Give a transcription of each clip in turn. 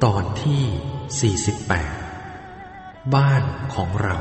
ตอนที่48บ้านของเรา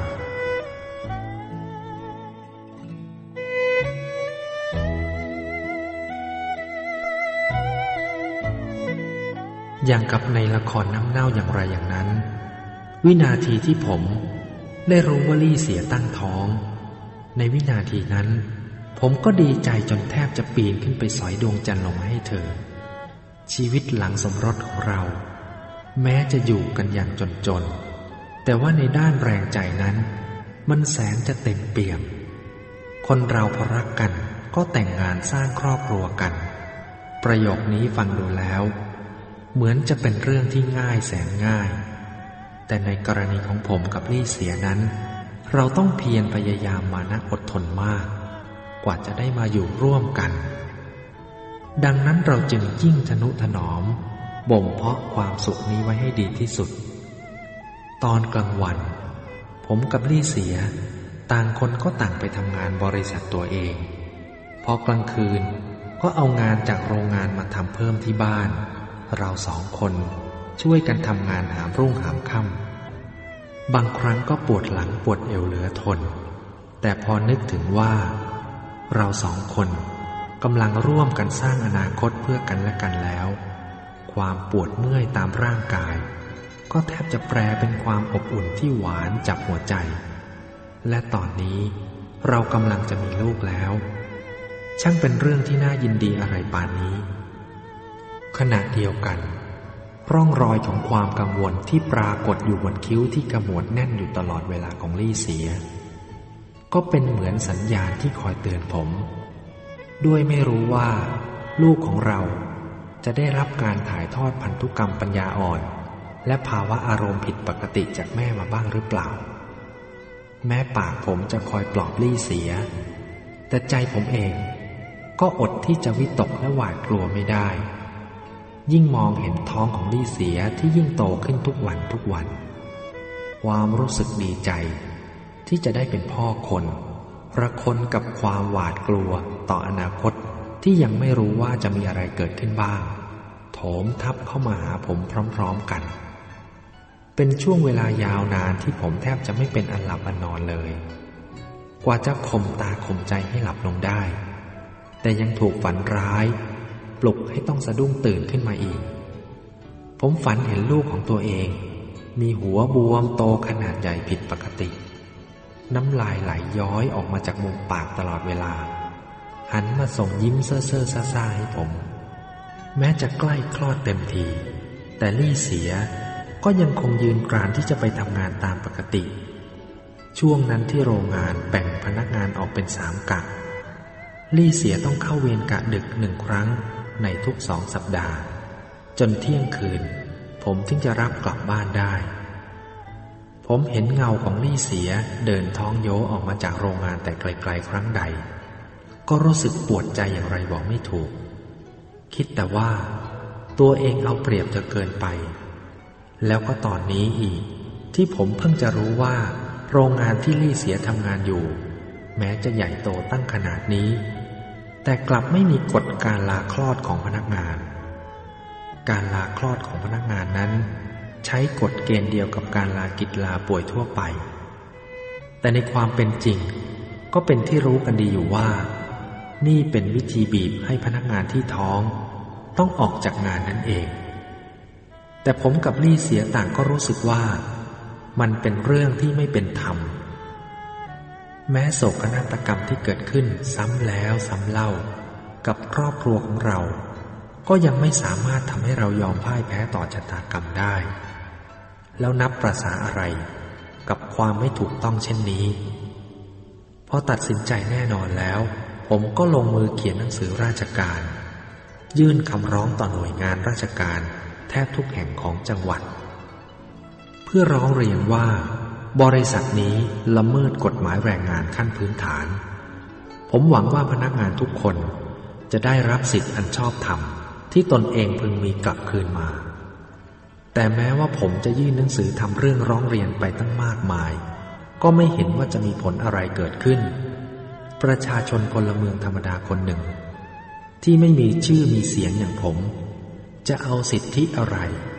อย่างกับในละครน้ำเน่าอย่างไรอย่างนั้นวินาทีที่ผมได้รู้ว่าลี่เสียตั้งท้องในวินาทีนั้นผมก็ดีใจจนแทบจะปีนขึ้นไปสอยดวงจันทร์ลงมาให้เธอชีวิตหลังสมรสของเราแม้จะอยู่กันอย่างจนๆแต่ว่าในด้านแรงใจนั้นมันแสนจะเต็มเปี่ยมคนเราพอรักกันก็แต่งงานสร้างครอบครัวกันประโยคนี้ฟังดูแล้วเหมือนจะเป็นเรื่องที่ง่ายแสนง่ายแต่ในกรณีของผมกับลี่เสียนั้นเราต้องเพียรพยายามมานะอดทนมากกว่าจะได้มาอยู่ร่วมกันดังนั้นเราจึงยิ่งทนุถนอมบ่มเพาะความสุขนี้ไว้ให้ดีที่สุดตอนกลางวันผมกับลี่เสียต่างคนก็ต่างไปทำงานบริษัทตัวเองพอกลางคืนก็เอางานจากโรงงานมาทำเพิ่มที่บ้านเราสองคนช่วยกันทำงานหามรุ่งหามค่ำบางครั้งก็ปวดหลังปวดเอวเหลือทนแต่พอนึกถึงว่าเราสองคนกำลังร่วมกันสร้างอนาคตเพื่อกันและกันแล้วความปวดเมื่อยตามร่างกายก็แทบจะแปลเป็นความอบอุ่นที่หวานจับหัวใจและตอนนี้เรากำลังจะมีลูกแล้วช่างเป็นเรื่องที่น่ายินดีอะไรป่านนี้ขณะเดียวกันร่องรอยของความกังวลที่ปรากฏอยู่บนคิ้วที่ขมวดแน่นอยู่ตลอดเวลาของลี่เสียก็เป็นเหมือนสัญญาณที่คอยเตือนผมด้วยไม่รู้ว่าลูกของเราจะได้รับการถ่ายทอดพันธุกรรมปัญญาอ่อนและภาวะอารมณ์ผิดปกติจากแม่มาบ้างหรือเปล่าแม้ปากผมจะคอยปลอบลี่เสียแต่ใจผมเองก็อดที่จะวิตกและหวาดกลัวไม่ได้ยิ่งมองเห็นท้องของลี่เสียที่ยิ่งโตขึ้นทุกวันทุกวันความรู้สึกดีใจที่จะได้เป็นพ่อคนระคนกับความหวาดกลัวต่ออนาคตที่ยังไม่รู้ว่าจะมีอะไรเกิดขึ้นบ้างโถมทับเข้ามาหาผมพร้อมๆกันเป็นช่วงเวลายาวนานที่ผมแทบจะไม่เป็นอันหลับอันนอนเลยกว่าจะข่มตาข่มใจให้หลับลงได้แต่ยังถูกฝันร้ายปลุกให้ต้องสะดุ้งตื่นขึ้นมาอีกผมฝันเห็นลูกของตัวเองมีหัวบวมโตขนาดใหญ่ผิดปกติน้ำลายไหลย้อยออกมาจากมุมปากตลอดเวลาหันมาส่งยิ้มเซ่อๆซ่าๆให้ผมแม้จะใกล้คลอดเต็มทีแต่ลี่เสียก็ยังคงยืนกรานที่จะไปทำงานตามปกติช่วงนั้นที่โรงงานแบ่งพนักงานออกเป็น3 กะลี่เสียต้องเข้าเวรกะดึก1 ครั้งในทุก2 สัปดาห์จนเที่ยงคืนผมถึงจะรับกลับบ้านได้ผมเห็นเงาของลี่เสียเดินท้องโยออกมาจากโรงงานแต่ไกลๆครั้งใดก็รู้สึกปวดใจอย่างไรบอกไม่ถูกคิดแต่ว่าตัวเองเอาเปรียบจะเกินไปแล้วก็ตอนนี้อีกที่ผมเพิ่งจะรู้ว่าโรงงานที่ลี่เสียทำงานอยู่แม้จะใหญ่โตตั้งขนาดนี้แต่กลับไม่มีกฎการลาคลอดของพนักงานการลาคลอดของพนักงานนั้นใช้กฎเกณฑ์เดียวกับการลากิจลาป่วยทั่วไปแต่ในความเป็นจริงก็เป็นที่รู้กันดีอยู่ว่านี่เป็นวิธีบีบให้พนักงานที่ท้องต้องออกจากงานนั่นเองแต่ผมกับลี่เสียต่างก็รู้สึกว่ามันเป็นเรื่องที่ไม่เป็นธรรมแม้โศกนาฏกรรมที่เกิดขึ้นซ้ำแล้วซ้ำเล่ากับครอบครัวของเราก็ยังไม่สามารถทำให้เรายอมพ่ายแพ้ต่อชะตากรรมได้แล้วนับประสาอะไรกับความไม่ถูกต้องเช่นนี้พอตัดสินใจแน่นอนแล้วผมก็ลงมือเขียนหนังสือราชการยื่นคำร้องต่อหน่วยงานราชการแทบทุกแห่งของจังหวัดเพื่อร้องเรียนว่าบริษัทนี้ละเมิดกฎหมายแรงงานขั้นพื้นฐานผมหวังว่าพนักงานทุกคนจะได้รับสิทธิอันชอบธรรมที่ตนเองพึงมีกลับคืนมาแต่แม้ว่าผมจะยื่นหนังสือทำเรื่องร้องเรียนไปตั้งมากมายก็ไม่เห็นว่าจะมีผลอะไรเกิดขึ้นประชาชนพลเมืองธรรมดาคนหนึ่งที่ไม่มีชื่อมีเสียงอย่างผมจะเอาสิทธิอะไร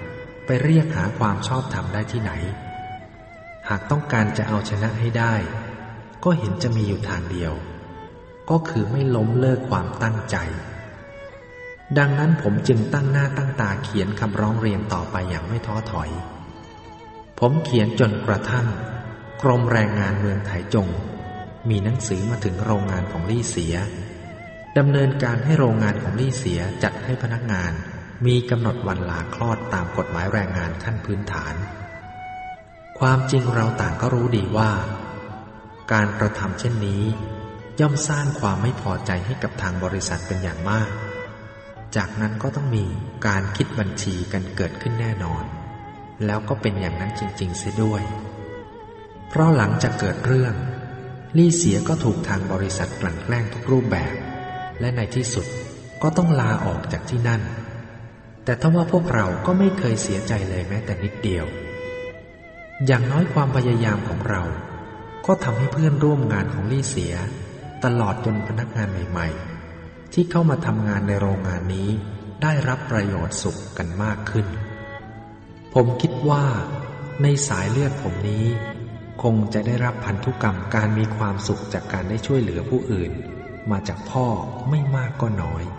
ไปเรียกหาความชอบธรรมได้ที่ไหนหากต้องการจะเอาชนะให้ได้ก็เห็นจะมีอยู่ทางเดียวก็คือไม่ล้มเลิกความตั้งใจดังนั้นผมจึงตั้งหน้าตั้งตาเขียนคำร้องเรียนต่อไปอย่างไม่ท้อถอยผมเขียนจนกระทั่งกรมแรงงานเมืองไถจงมีหนังสือมาถึงโรงงานของลี่เสียดำเนินการให้โรงงานของลี่เสียจัดให้พนักงานมีกำหนดวันลาคลอดตามกฎหมายแรงงานขั้นพื้นฐานความจริงเราต่างก็รู้ดีว่าการกระทำเช่นนี้ย่อมสร้างความไม่พอใจให้กับทางบริษัทเป็นอย่างมากจากนั้นก็ต้องมีการคิดบัญชีกันเกิดขึ้นแน่นอนแล้วก็เป็นอย่างนั้นจริงๆเสียด้วยเพราะหลังจากเกิดเรื่องลี่เสียก็ถูกทางบริษัทกลั่นแกล้งทุกรูปแบบและในที่สุดก็ต้องลาออกจากที่นั่นแต่ถ้าว่าพวกเราก็ไม่เคยเสียใจเลยแม้แต่นิดเดียวอย่างน้อยความพยายามของเราก็ทำให้เพื่อนร่วมงานของลี่เสียตลอดจนพนักงานใหม่ๆที่เข้ามาทำงานในโรงงานนี้ได้รับประโยชน์สุขกันมากขึ้นผมคิดว่าในสายเลือดผมนี้คงจะได้รับพันธุกรรมการมีความสุขจากการได้ช่วยเหลือผู้อื่นมาจากพ่อไม่มากก็น้อย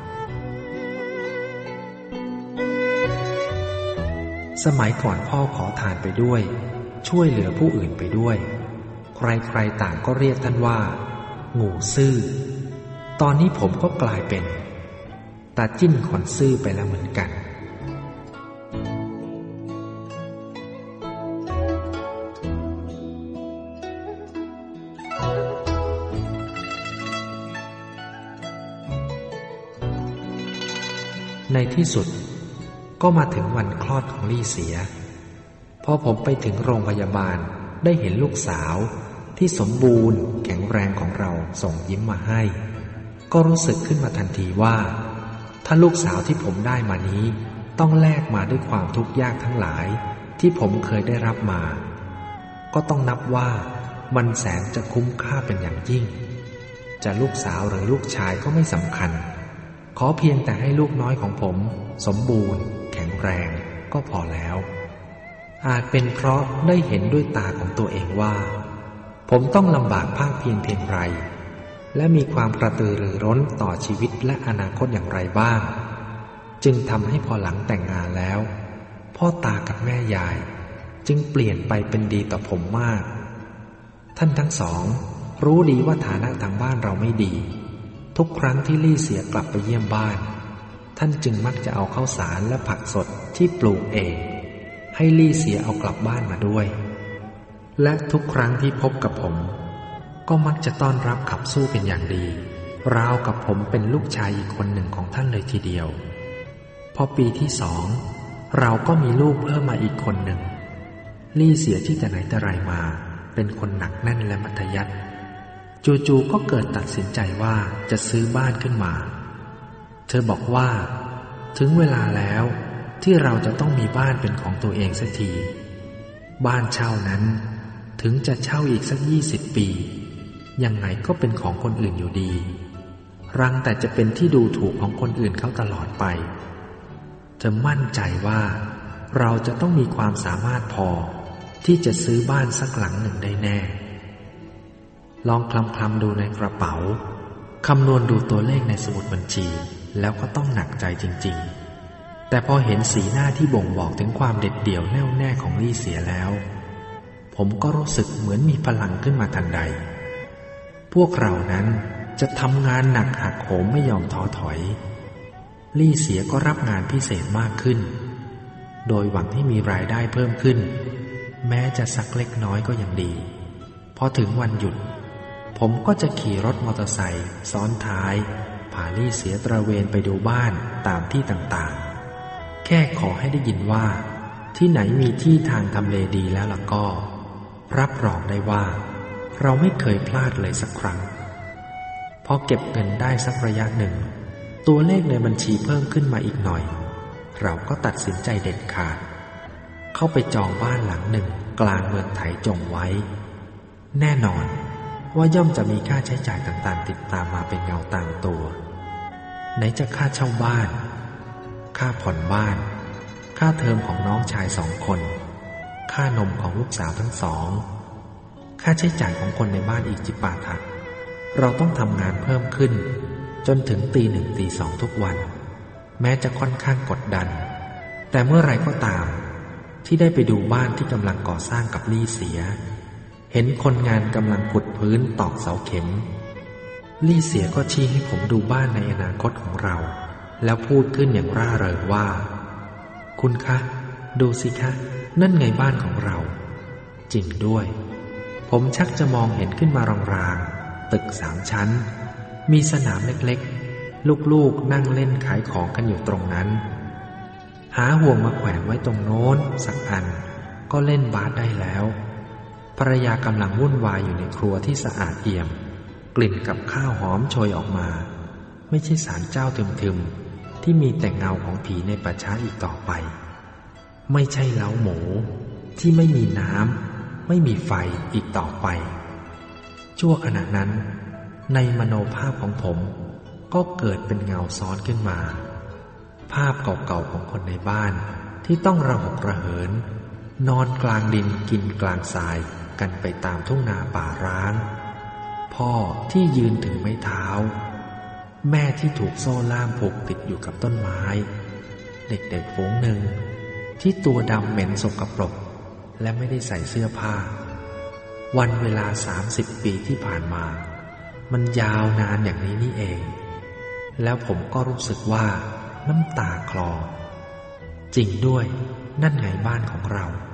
สมัยก่อนพ่อขอทานไปด้วยช่วยเหลือผู้อื่นไปด้วยใครๆต่างก็เรียกท่านว่างูซื่อตอนนี้ผมก็กลายเป็นตาจิ้นขนซื่อไปแล้วเหมือนกันในที่สุดก็มาถึงวันคลอดของลี่เสียพอผมไปถึงโรงพยาบาลได้เห็นลูกสาวที่สมบูรณ์แข็งแรงของเราส่งยิ้มมาให้ก็รู้สึกขึ้นมาทันทีว่าถ้าลูกสาวที่ผมได้มานี้ต้องแลกมาด้วยความทุกข์ยากทั้งหลายที่ผมเคยได้รับมาก็ต้องนับว่ามันแสนจะคุ้มค่าเป็นอย่างยิ่งจะลูกสาวหรือลูกชายก็ไม่สำคัญขอเพียงแต่ให้ลูกน้อยของผมสมบูรณ์แข็งแรงก็พอแล้วอาจเป็นเพราะได้เห็นด้วยตาของตัวเองว่าผมต้องลำบากภาคเพียรเพียงไรและมีความกระตือรือร้นต่อชีวิตและอนาคตอย่างไรบ้างจึงทำให้พอหลังแต่งงานแล้วพ่อตากับแม่ยายจึงเปลี่ยนไปเป็นดีต่อผมมากท่านทั้งสองรู้ดีว่าฐานะทางบ้านเราไม่ดีทุกครั้งที่ลี่เสียกลับไปเยี่ยมบ้านท่านจึงมักจะเอาข้าวสารและผักสดที่ปลูกเองให้ลี่เสียเอากลับบ้านมาด้วยและทุกครั้งที่พบกับผมก็มักจะต้อนรับขับสู้เป็นอย่างดีราวกับผมเป็นลูกชายอีกคนหนึ่งของท่านเลยทีเดียวพอปีที่2เราก็มีลูกเพิ่มมาอีกคนหนึ่งลี่เสียที่แต่ไหนแต่ไรมาเป็นคนหนักแน่นและมัธยัสถ์จู่ๆก็เกิดตัดสินใจว่าจะซื้อบ้านขึ้นมาเธอบอกว่าถึงเวลาแล้วที่เราจะต้องมีบ้านเป็นของตัวเองสักทีบ้านเช่านั้นถึงจะเช่าอีกสัก20 ปียังไงก็เป็นของคนอื่นอยู่ดีรังแต่จะเป็นที่ดูถูกของคนอื่นเขาตลอดไปเธอมั่นใจว่าเราจะต้องมีความสามารถพอที่จะซื้อบ้านสักหลังหนึ่งได้แน่ลองคลำดูในกระเป๋าคำนวณดูตัวเลขในสมุดบัญชีแล้วก็ต้องหนักใจจริงๆแต่พอเห็นสีหน้าที่บ่งบอกถึงความเด็ดเดี่ยวแน่วแน่ของลี่เสียแล้วผมก็รู้สึกเหมือนมีพลังขึ้นมาทันใดพวกเรานั้นจะทำงานหนักหักโหมไม่ยอมท้อถอยลี่เสียก็รับงานพิเศษมากขึ้นโดยหวังให้มีรายได้เพิ่มขึ้นแม้จะสักเล็กน้อยก็ยังดีพอถึงวันหยุดผมก็จะขี่รถมอเตอร์ไซค์ซ้อนท้ายพาลี่เสียตระเวนไปดูบ้านตามที่ต่างๆแค่ขอให้ได้ยินว่าที่ไหนมีที่ทางทำเลดีแล้วล่ะก็รับรองได้ว่าเราไม่เคยพลาดเลยสักครั้งพอเก็บเงินได้สักระยะหนึ่งตัวเลขในบัญชีเพิ่มขึ้นมาอีกหน่อยเราก็ตัดสินใจเด็ดขาดเข้าไปจองบ้านหลังหนึ่งกลางเมืองไถจงไว้แน่นอนว่าย่อมจะมีค่าใช้จ่ายต่างๆติดตามมาเป็นเงาตามตัวไหนจะค่าเช่าบ้านค่าผ่อนบ้านค่าเทอมของน้องชาย2 คนค่านมของลูกสาวทั้ง2ค่าใช้จ่ายของคนในบ้านอีกจิปาถะเราต้องทำงานเพิ่มขึ้นจนถึงตี 1 ตี 2ทุกวันแม้จะค่อนข้างกดดันแต่เมื่อไรก็ตามที่ได้ไปดูบ้านที่กำลังก่อสร้างกับลี่เสียเห็นคนงานกำลังขุดพื้นตอกเสาเข็มลี่เสียก็ชี้ให้ผมดูบ้านในอนาคตของเราแล้วพูดขึ้นอย่างร่าเริงว่าคุณคะดูสิคะนั่นไงบ้านของเราจริงด้วยผมชักจะมองเห็นขึ้นมารางๆตึก3 ชั้นมีสนามเล็กๆลูกๆนั่งเล่นขายของกันอยู่ตรงนั้นหาห่วงมาแขวนไว้ตรงโน้นสักอันก็เล่นบาสได้แล้วภรรยากำลังวุ่นวายอยู่ในครัวที่สะอาดเอี่ยมกลิ่นกับข้าวหอมโชยออกมาไม่ใช่ศาลเจ้าทึมๆที่มีแต่เงาของผีในป่าช้าอีกต่อไปไม่ใช่เล้าหมูที่ไม่มีน้ำไม่มีไฟอีกต่อไปชั่วขณะนั้นในมโนภาพของผมก็เกิดเป็นเงาซ้อนขึ้นมาภาพเก่าๆของคนในบ้านที่ต้องระหกระเหินนอนกลางดินกินกลางทรายกันไปตามทุ่งนาป่าร้างพ่อที่ยืนถือไม้เท้าแม่ที่ถูกโซ่ล่ามผูกติดอยู่กับต้นไม้เด็กๆฝูงหนึ่งที่ตัวดำเหม็นสกปรกและไม่ได้ใส่เสื้อผ้าวันเวลา30 ปีที่ผ่านมามันยาวนานอย่างนี้นี่เองแล้วผมก็รู้สึกว่าน้ำตาคลอจริงด้วยนั่นไงบ้านของเรา